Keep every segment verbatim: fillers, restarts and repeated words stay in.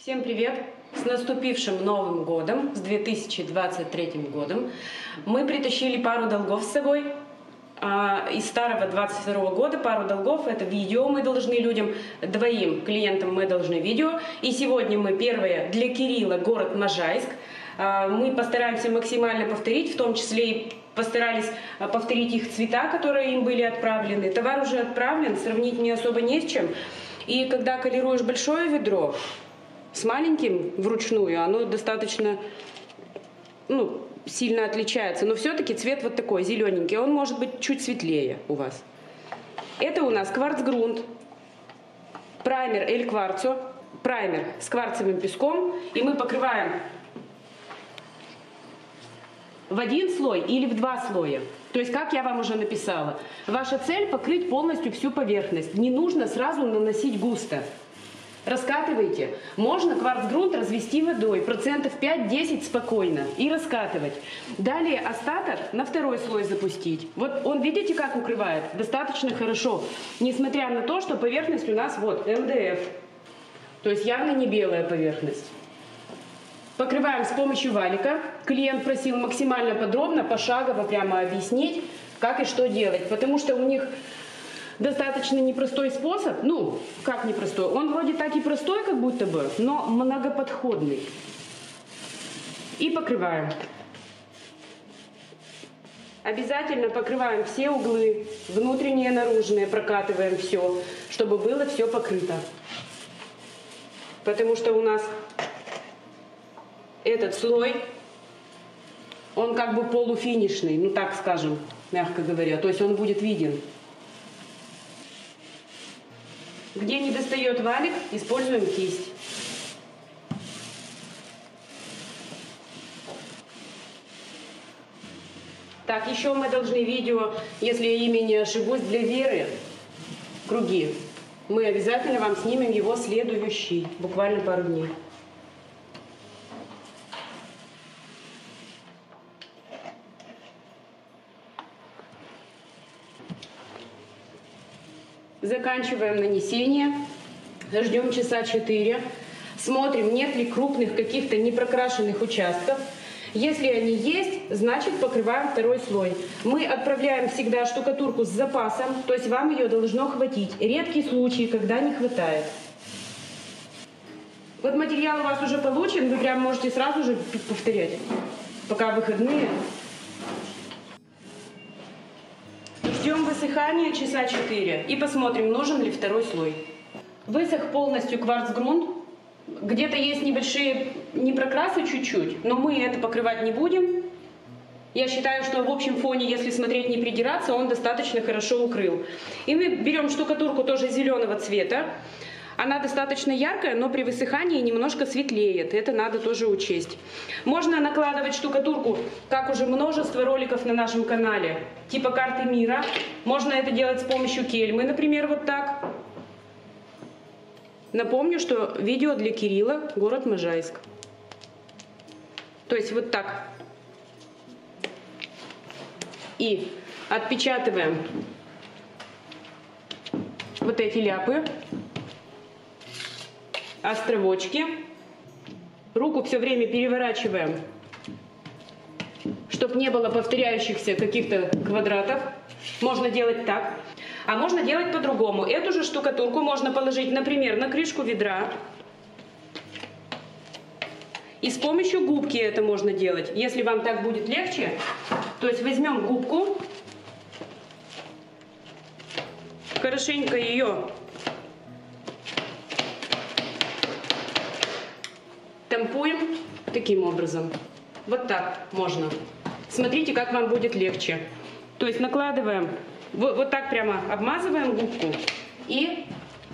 Всем привет! С наступившим Новым годом, с две тысячи двадцать третьим годом. Мы притащили пару долгов с собой. Из старого двадцать второго года пару долгов. Это видео мы должны людям, двоим клиентам мы должны видео. И сегодня мы первое для Кирилла, город Можайск. Мы постараемся максимально повторить, в том числе и постарались повторить их цвета, которые им были отправлены. Товар уже отправлен, сравнить не особо не с чем. И когда колируешь большое ведро с маленьким вручную, оно достаточно ну, сильно отличается. Но все-таки цвет вот такой, зелененький. Он может быть чуть светлее у вас. Это у нас кварцгрунт, праймер Эль Кварцо, праймер с кварцевым песком. И мы покрываем в один слой или в два слоя. То есть, как я вам уже написала, ваша цель покрыть полностью всю поверхность. Не нужно сразу наносить густо. Раскатывайте. Можно кварцгрунт развести водой, процентов пять-десять спокойно, и раскатывать. Далее остаток на второй слой запустить. Вот он, видите, как укрывает? Достаточно хорошо. Несмотря на то, что поверхность у нас вот эм дэ эф. То есть явно не белая поверхность. Покрываем с помощью валика. Клиент просил максимально подробно, пошагово прямо объяснить, как и что делать. Потому что у них достаточно непростой способ. Ну, как непростой? Он вроде так и простой, как будто бы, но многоподходный. И покрываем. Обязательно покрываем все углы, внутренние, наружные, прокатываем все, чтобы было все покрыто. Потому что у нас этот слой, он как бы полуфинишный, ну так скажем, мягко говоря. То есть он будет виден. Где не достает валик, используем кисть. Так, еще мы должны видео, если я ими не ошибусь, для Веры круги. Мы обязательно вам снимем его следующий, буквально пару дней. Заканчиваем нанесение, ждем часа четыре, смотрим, нет ли крупных каких-то непрокрашенных участков. Если они есть, значит покрываем второй слой. Мы отправляем всегда штукатурку с запасом, то есть вам ее должно хватить. Редкий случай, когда не хватает. Вот материал у вас уже получен, вы прям можете сразу же повторять, пока выходные. Ждем высыхания часа четыре и посмотрим, нужен ли второй слой. Высох полностью кварцгрунт. Где-то есть небольшие непрокрасы чуть-чуть, но мы это покрывать не будем. Я считаю, что в общем фоне, если смотреть, не придираться, он достаточно хорошо укрыл. И мы берем штукатурку тоже зеленого цвета. Она достаточно яркая, но при высыхании немножко светлеет. Это надо тоже учесть. Можно накладывать штукатурку, как уже множество роликов на нашем канале, типа карты мира. Можно это делать с помощью кельмы, например, вот так. Напомню, что видео для Кирилла, город Можайск. То есть вот так. И отпечатываем вот эти ляпы. Островочки. Руку все время переворачиваем, чтобы не было повторяющихся каких-то квадратов. Можно делать так. А можно делать по-другому. Эту же штукатурку можно положить, например, на крышку ведра. И с помощью губки это можно делать. Если вам так будет легче, то есть возьмем губку, хорошенько ее тампуем таким образом. Вот так можно. Смотрите, как вам будет легче. То есть накладываем, вот, вот так прямо обмазываем губку и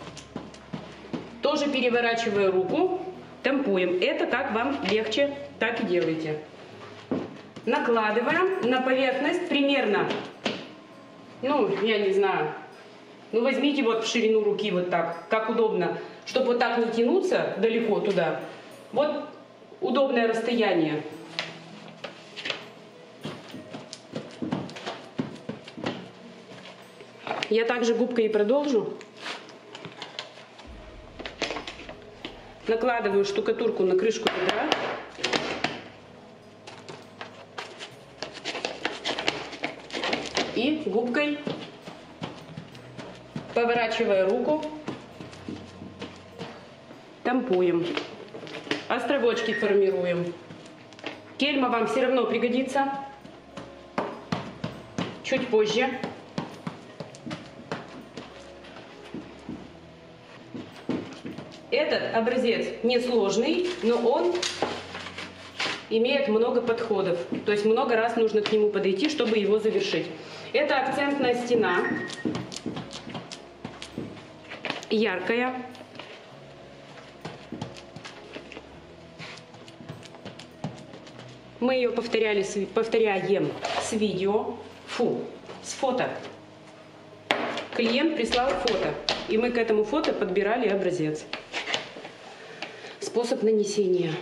тоже переворачивая руку, тампуем. Это как вам легче, так и делайте. Накладываем на поверхность примерно, ну, я не знаю, ну возьмите вот в ширину руки вот так, как удобно, чтобы вот так не тянуться далеко туда. Вот удобное расстояние. Я также губкой и продолжу. накладываю штукатурку на крышку ведра. И губкой, поворачивая руку, тампуем. Островочки формируем. Кельма вам все равно пригодится чуть позже. Этот образец несложный, но он имеет много подходов. То есть много раз нужно к нему подойти, чтобы его завершить. Это акцентная стена. Яркая. Мы ее повторяли, повторяем с видео, фу, с фото. Клиент прислал фото, и мы к этому фото подбирали образец. Способ нанесения.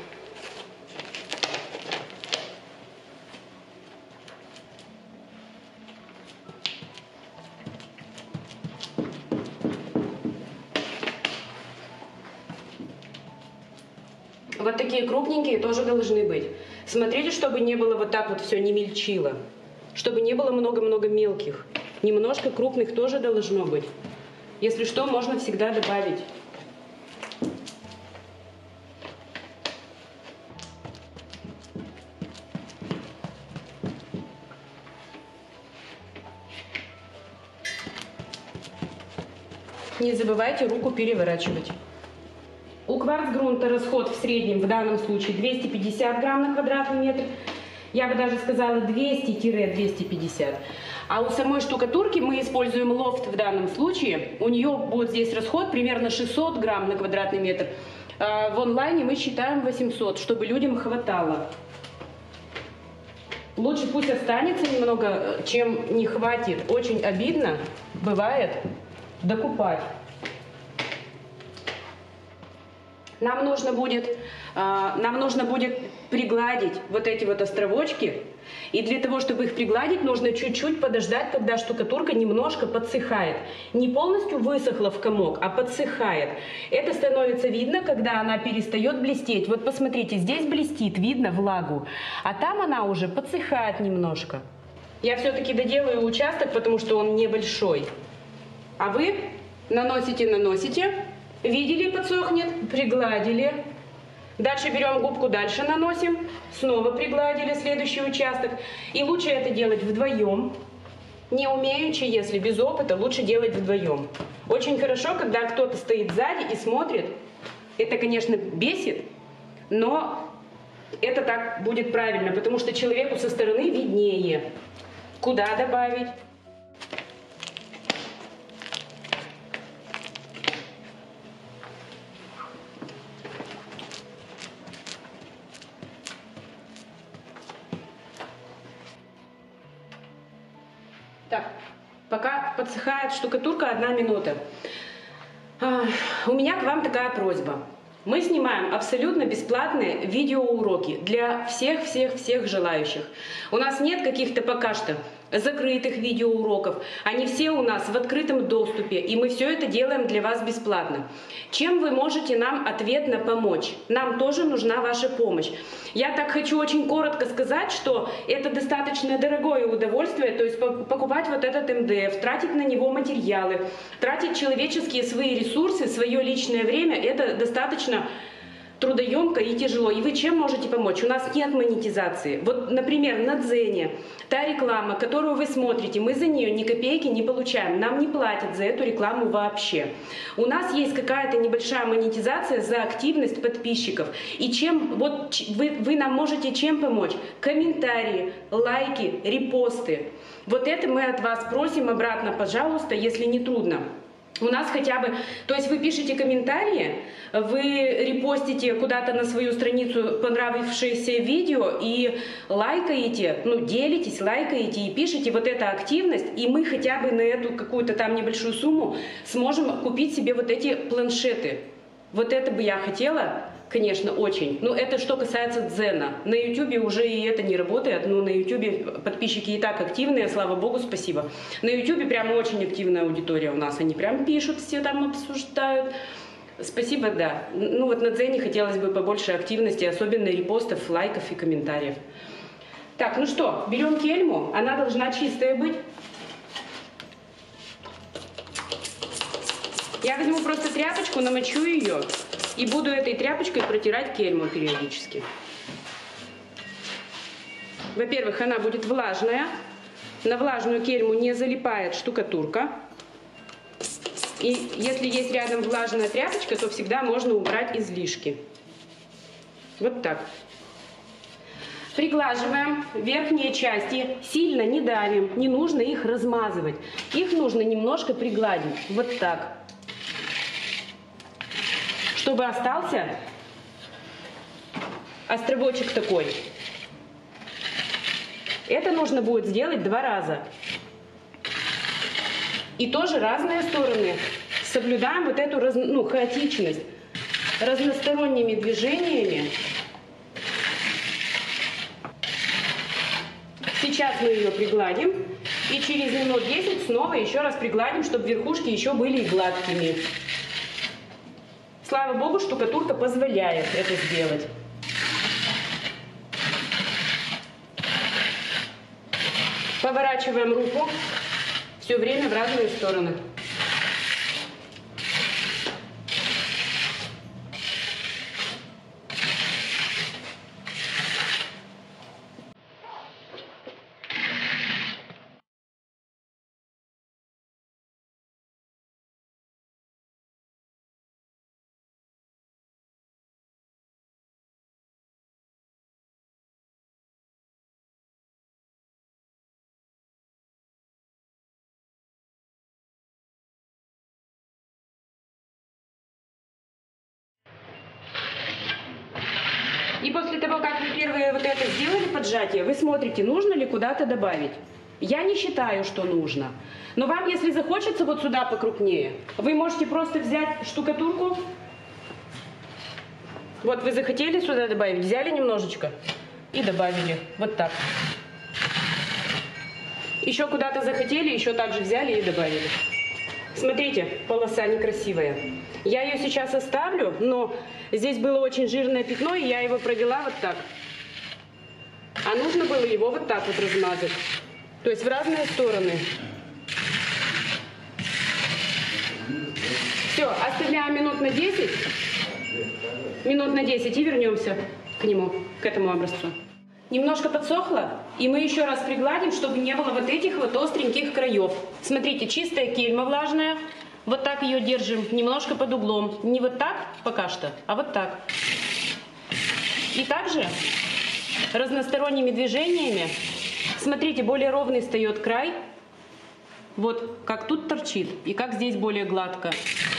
Вот такие крупненькие тоже должны быть. Смотрите, чтобы не было вот так вот все, не мельчило. Чтобы не было много-много мелких. Немножко крупных тоже должно быть. Если что, можно всегда добавить. Не забывайте руку переворачивать. У кварцгрунта расход в среднем в данном случае двести пятьдесят грамм на квадратный метр. Я бы даже сказала двести — двести пятьдесят. А у самой штукатурки мы используем лофт в данном случае. У нее будет здесь расход примерно шестьсот грамм на квадратный метр. В онлайне мы считаем восемьсот, чтобы людям хватало. Лучше пусть останется немного, чем не хватит. Очень обидно бывает докупать. Нам нужно будет, нам нужно будет пригладить вот эти вот островочки. И для того, чтобы их пригладить, нужно чуть-чуть подождать, когда штукатурка немножко подсыхает. Не полностью высохла в комок, а подсыхает. Это становится видно, когда она перестает блестеть. Вот посмотрите, здесь блестит, видно влагу. А там она уже подсыхает немножко. Я все-таки доделаю участок, потому что он небольшой. А вы наносите, наносите. Видели, подсохнет, пригладили. Дальше берем губку, дальше наносим. Снова пригладили следующий участок. И лучше это делать вдвоем. Не умеючи, если без опыта, лучше делать вдвоем. Очень хорошо, когда кто-то стоит сзади и смотрит. Это, конечно, бесит, но это так будет правильно, потому что человеку со стороны виднее, куда добавить. Так, пока подсыхает штукатурка, одна минута. А, у меня к вам такая просьба. Мы снимаем абсолютно бесплатные видеоуроки для всех-всех-всех желающих. У нас нет каких-то пока что закрытых видеоуроков. Они все у нас в открытом доступе, и мы все это делаем для вас бесплатно. Чем вы можете нам ответно помочь? Нам тоже нужна ваша помощь. Я так хочу очень коротко сказать, что это достаточно дорогое удовольствие, то есть покупать вот этот эм дэ эф, тратить на него материалы, тратить человеческие свои ресурсы, свое личное время, это достаточно трудоемко и тяжело. И вы чем можете помочь? У нас нет монетизации. Вот, например, на Дзене та реклама, которую вы смотрите, мы за нее ни копейки не получаем. Нам не платят за эту рекламу вообще. У нас есть какая-то небольшая монетизация за активность подписчиков. И чем вот вы, вы нам можете чем помочь? Комментарии, лайки, репосты. Вот это мы от вас просим обратно, пожалуйста, если не трудно. У нас хотя бы, то есть вы пишете комментарии, вы репостите куда-то на свою страницу понравившееся видео и лайкаете, ну делитесь, лайкаете и пишете вот эта активность, и мы хотя бы на эту какую-то там небольшую сумму сможем купить себе вот эти планшеты. Вот это бы я хотела, конечно, очень. Но это что касается Дзена. На ютубе уже и это не работает, но на ютубе подписчики и так активные, слава богу, спасибо. На ютубе прямо очень активная аудитория у нас, они прям пишут, все там обсуждают. Спасибо, да. Ну вот на Дзене хотелось бы побольше активности, особенно репостов, лайков и комментариев. Так, ну что, берем кельму, она должна чистая быть. Я возьму просто тряпочку, намочу ее и буду этой тряпочкой протирать кельму периодически. Во-первых, она будет влажная. На влажную кельму не залипает штукатурка. И если есть рядом влажная тряпочка, то всегда можно убрать излишки. Вот так. Приглаживаем верхние части, сильно не давим, не нужно их размазывать. Их нужно немножко пригладить, вот так. Чтобы остался островочек такой. Это нужно будет сделать два раза. И тоже разные стороны. Соблюдаем вот эту раз, ну, хаотичность. Разносторонними движениями. Сейчас мы ее пригладим. И через минут десять снова еще раз пригладим, чтобы верхушки еще были гладкими. Слава богу, штукатурка позволяет это сделать. Поворачиваем руку все время в разные стороны. И после того, как вы первые вот это сделали поджатие, вы смотрите, нужно ли куда-то добавить. Я не считаю, что нужно. Но вам, если захочется вот сюда покрупнее, вы можете просто взять штукатурку. Вот вы захотели сюда добавить, взяли немножечко и добавили. Вот так. Еще куда-то захотели, еще также взяли и добавили. Смотрите, полоса некрасивая. Я ее сейчас оставлю, но здесь было очень жирное пятно, и я его провела вот так. А нужно было его вот так вот размазать. То есть в разные стороны. Все, оставляем минут на десять. Минут на десять и вернемся к нему, к этому образцу. Немножко подсохло, и мы еще раз пригладим, чтобы не было вот этих вот остреньких краев. Смотрите, чистая кельма влажная. Вот так ее держим, немножко под углом. Не вот так пока что, а вот так. И также разносторонними движениями. Смотрите, более ровный встает край. Вот как тут торчит, и как здесь более гладко.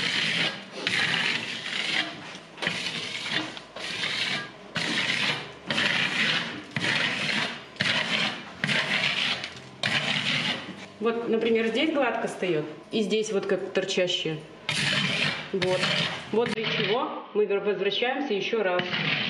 Вот, например, здесь гладко встает, и здесь вот как торчащее. Вот. Вот для чего мы возвращаемся еще раз.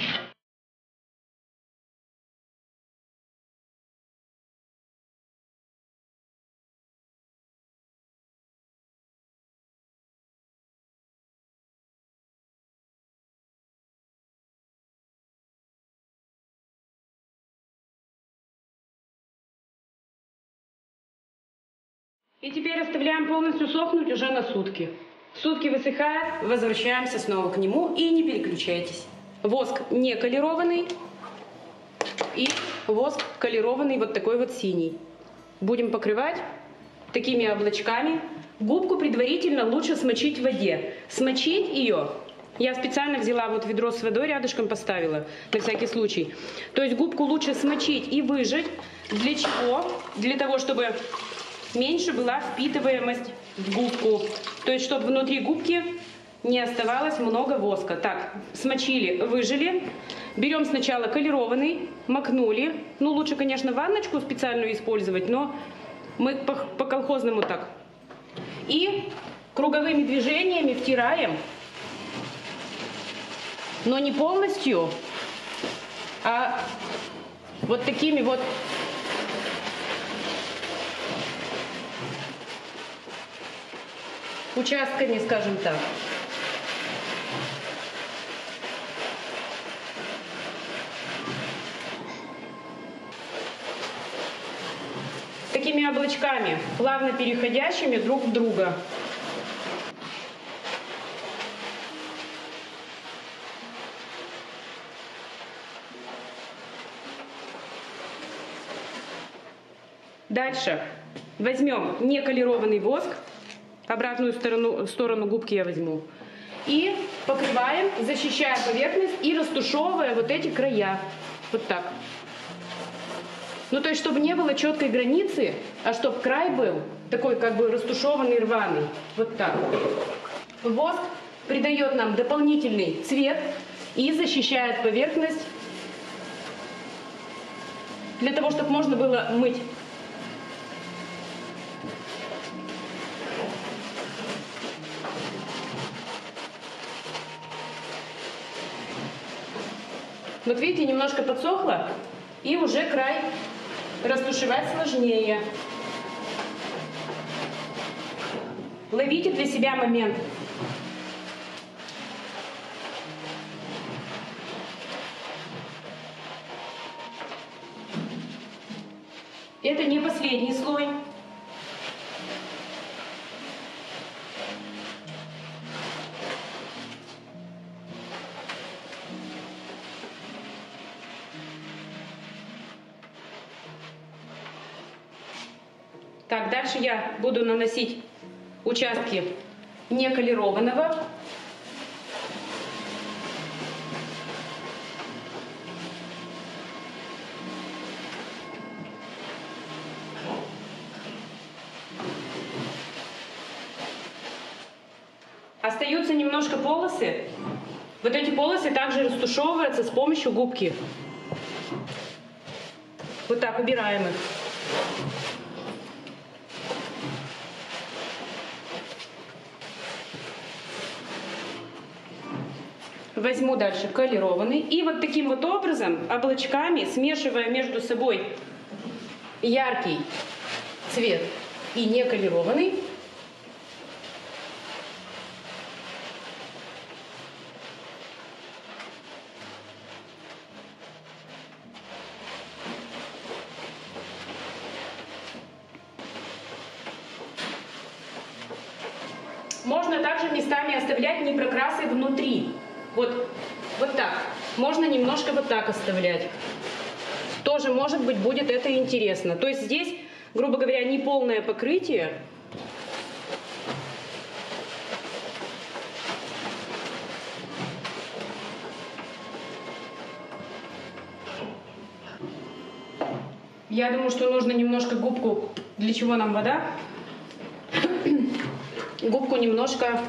И теперь оставляем полностью сохнуть уже на сутки. Сутки высыхает, возвращаемся снова к нему и не переключайтесь. Воск не колерованный и воск колерованный вот такой вот синий. Будем покрывать такими облачками. Губку предварительно лучше смочить в воде. Смочить ее, я специально взяла вот ведро с водой, рядышком поставила, на всякий случай. То есть губку лучше смочить и выжать. Для чего? Для того, чтобы меньше была впитываемость в губку. То есть, чтобы внутри губки не оставалось много воска. Так, смочили, выжали. Берем сначала колерованный, макнули. Ну, лучше, конечно, ванночку специальную использовать, но мы по-колхозному так. И круговыми движениями втираем, но не полностью, а вот такими вот участками, скажем так. такими облачками, плавно переходящими друг в друга. Дальше возьмем неколированный воск, обратную сторону, сторону губки я возьму, и покрываем, защищая поверхность и растушевывая вот эти края. Вот так. Ну, то есть, чтобы не было четкой границы, а чтобы край был такой, как бы растушеванный, рваный. Вот так. Воск придает нам дополнительный цвет и защищает поверхность для того, чтобы можно было мыть. Вот видите, немножко подсохло, и уже край растушевать сложнее. Ловите для себя момент. Это не последний слой. Так, дальше я буду наносить участки неколированного. Остаются немножко полосы. Вот эти полосы также растушевываются с помощью губки. Вот так убираем их. Возьму дальше колированный. И вот таким вот образом, облачками, смешивая между собой яркий цвет и неколированный, можно также местами оставлять непрокрасы внутри. Вот, вот так. Можно немножко вот так оставлять. Тоже, может быть, будет это интересно. То есть здесь, грубо говоря, не полное покрытие. Я думаю, что нужно немножко губку. Для чего нам вода? Губку немножко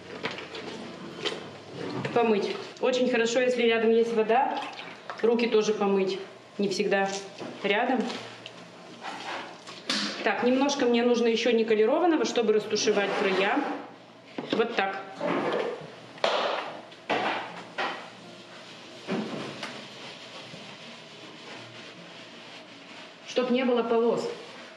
помыть. Очень хорошо, если рядом есть вода, руки тоже помыть. Не всегда рядом. Так, немножко мне нужно еще неколированного, чтобы растушевать края. Вот так. Чтоб не было полос.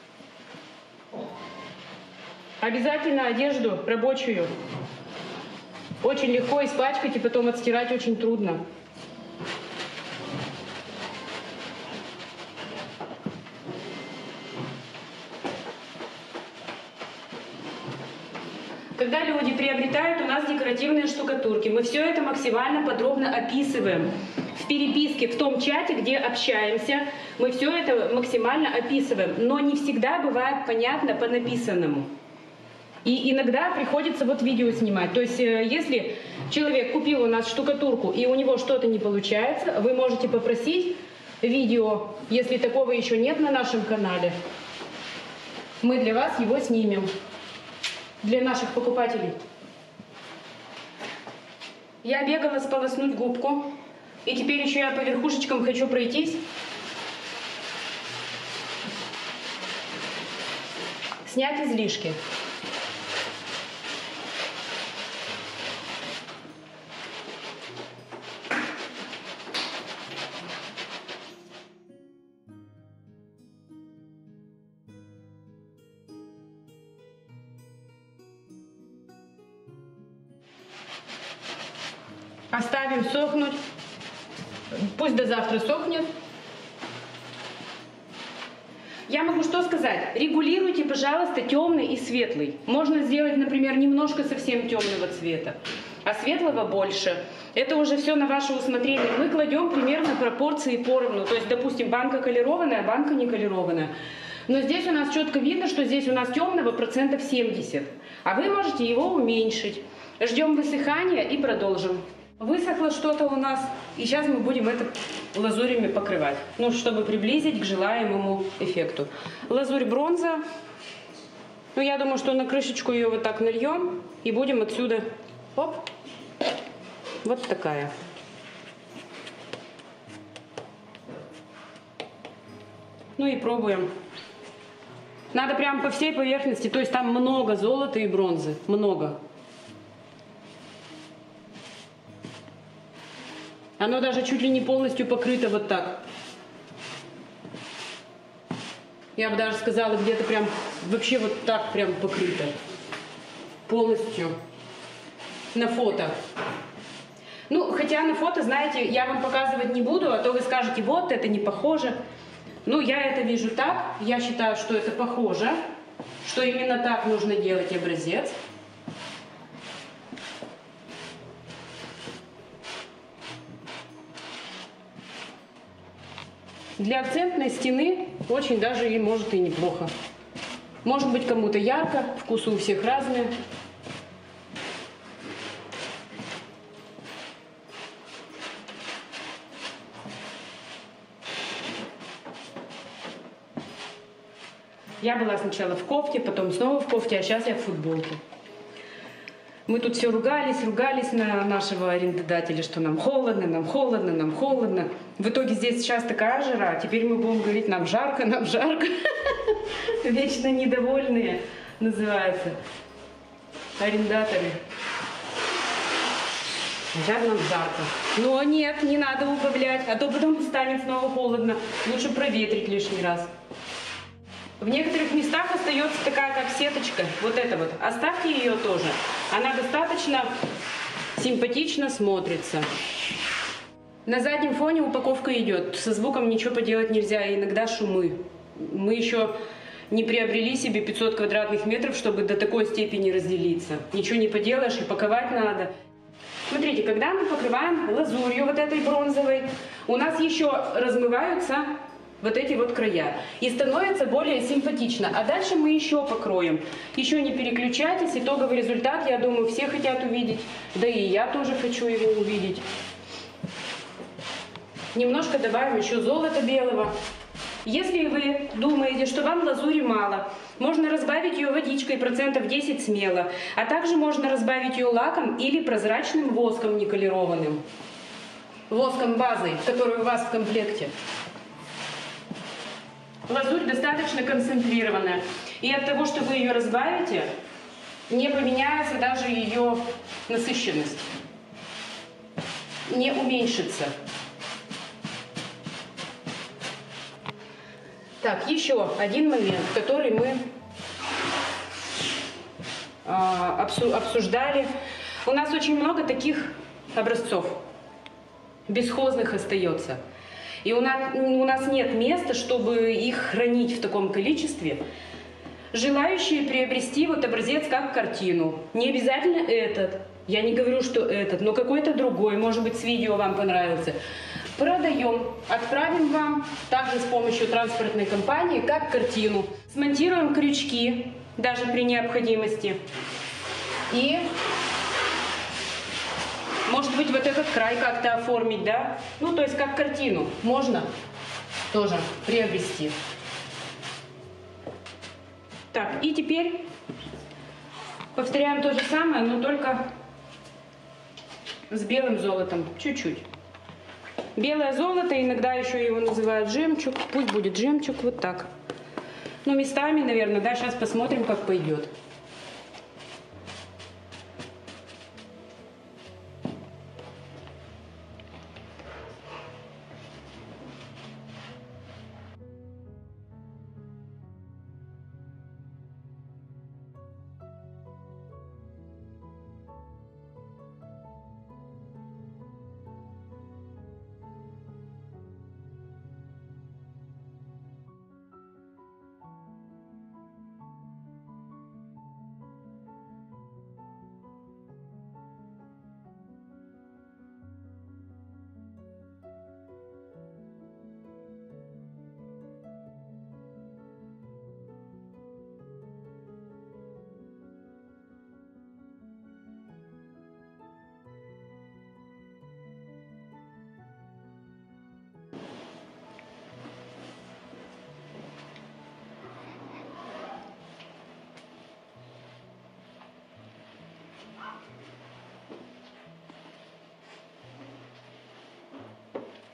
Обязательно одежду рабочую очень легко испачкать и потом отстирать очень трудно. Когда люди приобретают у нас декоративные штукатурки, мы все это максимально подробно описываем. В переписке, в том чате, где общаемся, мы все это максимально описываем. Но не всегда бывает понятно по написанному. И иногда приходится вот видео снимать. То есть, если человек купил у нас штукатурку и у него что-то не получается, вы можете попросить видео, если такого еще нет на нашем канале. Мы для вас его снимем. Для наших покупателей. Я бегала сполоснуть губку. И теперь еще я по верхушечкам хочу пройтись. Снять излишки. Оставим сохнуть. Пусть до завтра сохнет. Я могу что сказать? Регулируйте, пожалуйста, темный и светлый. Можно сделать, например, немножко совсем темного цвета, а светлого больше. Это уже все на ваше усмотрение. Мы кладем примерно пропорции поровну. То есть, допустим, банка колерованная, банка не колерованная. Но здесь у нас четко видно, что здесь у нас темного процентов семьдесят. А вы можете его уменьшить. Ждем высыхания и продолжим. Высохло что-то у нас, и сейчас мы будем это лазурями покрывать, ну, чтобы приблизить к желаемому эффекту. Лазурь бронза. Ну, я думаю, что на крышечку ее вот так нальем, и будем отсюда, оп, вот такая. Ну и пробуем. Надо прям по всей поверхности, то есть там много золота и бронзы, много. Оно даже чуть ли не полностью покрыто вот так. Я бы даже сказала, где-то прям вообще вот так прям покрыто. Полностью. На фото. Ну, хотя на фото, знаете, я вам показывать не буду, а то вы скажете, вот, это не похоже. Ну, я это вижу так. Я считаю, что это похоже. Что именно так нужно делать образец. Для акцентной стены очень даже и может и неплохо. Может быть, кому-то ярко, вкусы у всех разные. Я была сначала в кофте, потом снова в кофте, а сейчас я в футболке. Мы тут все ругались, ругались на нашего арендодателя, что нам холодно, нам холодно, нам холодно. В итоге здесь сейчас такая жара, теперь мы будем говорить, нам жарко, нам жарко. Вечно недовольные называются арендаторы. Жаль, нам жарко. Но нет, не надо убавлять, а то потом станет снова холодно. Лучше проветрить лишний раз. В некоторых местах остается такая, как сеточка, вот эта вот. Оставьте ее тоже. Она достаточно симпатично смотрится. На заднем фоне упаковка идет. Со звуком ничего поделать нельзя, иногда шумы. Мы еще не приобрели себе пятьсот квадратных метров, чтобы до такой степени разделиться. Ничего не поделаешь, и паковать надо. Смотрите, когда мы покрываем лазурью вот этой бронзовой, у нас еще размываются вот эти вот края. И становится более симпатично. А дальше мы еще покроем. Еще не переключайтесь. Итоговый результат, я думаю, все хотят увидеть. Да и я тоже хочу его увидеть. Немножко добавим еще золота белого. Если вы думаете, что вам лазури мало, можно разбавить ее водичкой процентов десять смело. А также можно разбавить ее лаком или прозрачным воском неколированным. Воском базой, который у вас в комплекте. Лазурь достаточно концентрированная. И от того, что вы ее разбавите, не поменяется даже ее насыщенность. Не уменьшится. Так, еще один момент, который мы э, обсуждали. У нас очень много таких образцов. Бесхозных остается. И у нас, у нас нет места, чтобы их хранить в таком количестве. Желающие приобрести вот образец как картину. Не обязательно этот. Я не говорю, что этот, но какой-то другой. Может быть, с видео вам понравился. Продаем. Отправим вам также с помощью транспортной компании как картину. Смонтируем крючки, даже при необходимости. И... может быть, вот этот край как-то оформить, да? Ну, то есть, как картину можно тоже приобрести. Так, и теперь повторяем то же самое, но только с белым золотом. Чуть-чуть. Белое золото, иногда еще его называют жемчуг. Пусть будет жемчуг, вот так. Ну, местами, наверное, да, сейчас посмотрим, как пойдет.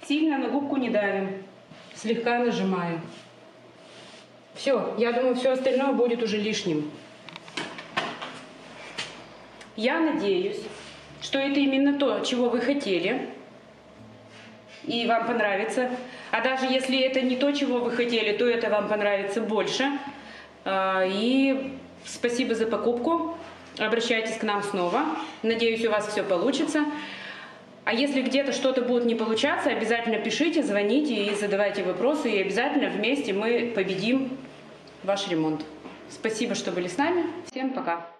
Сильно на губку не давим, слегка нажимаем. Все, я думаю, все остальное будет уже лишним. Я надеюсь, что это именно то, чего вы хотели, и вам понравится. А даже если это не то, чего вы хотели, то это вам понравится больше. И спасибо за покупку. Обращайтесь к нам снова. Надеюсь, у вас все получится. А если где-то что-то будет не получаться, обязательно пишите, звоните и задавайте вопросы. И обязательно вместе мы победим ваш ремонт. Спасибо, что были с нами. Всем пока.